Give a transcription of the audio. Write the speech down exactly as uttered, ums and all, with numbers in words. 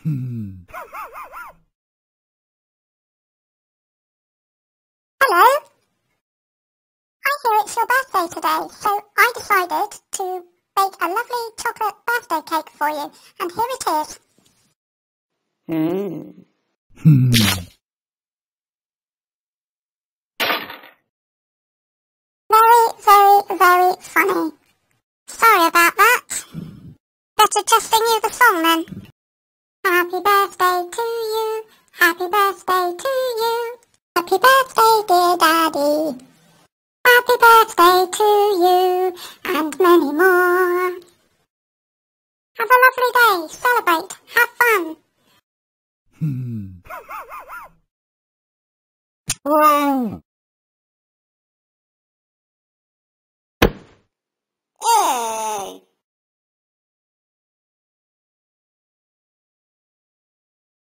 Hello? I hear it's your birthday today, so I decided to bake a lovely chocolate birthday cake for you, and here it is. Mm. Very, very, very funny. Sorry about that. Better just sing you the song then. Happy birthday to you, happy birthday to you, happy birthday dear Daddy. Happy birthday to you, and many more.